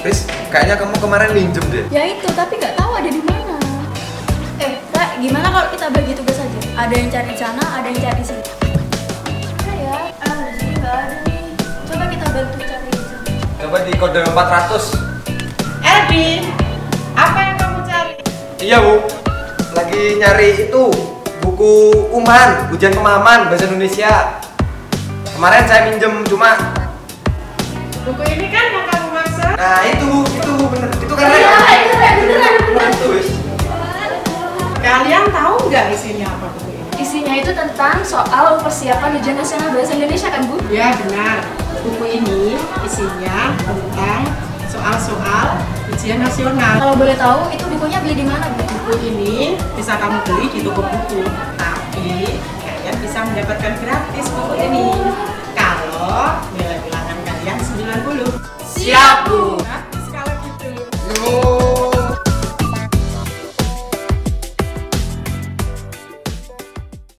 Riz, kayaknya kamu kemarin minjem deh. Ya itu, tapi nggak tahu ada di mana. Kak, gimana kalau kita bagi tugas aja? Ada yang cari di sana, ada yang cari di sini. Ya, di sini nggak ada nih. Coba kita bantu cari di sana. Coba di kode 400. Erwin, apa yang kamu cari? Iya Bu, lagi nyari itu buku Uman, ujian pemahaman bahasa Indonesia. Kemarin saya minjem cuma. Buku ini kan mau kamu masak? Nah itu bener, itu kan Iya, itu beneran. Itu wis. Kalian tahu nggak isinya apa buku ini? Isinya itu tentang soal persiapan ujian nasional bahasa Indonesia kan Bu? Ya benar, buku ini isinya tentang soal-soal ujian nasional. Kalau boleh tahu, itu bukunya beli di mana Bu? Buku ini bisa kamu beli di toko buku, tapi kalian bisa mendapatkan gratis buku ini kalau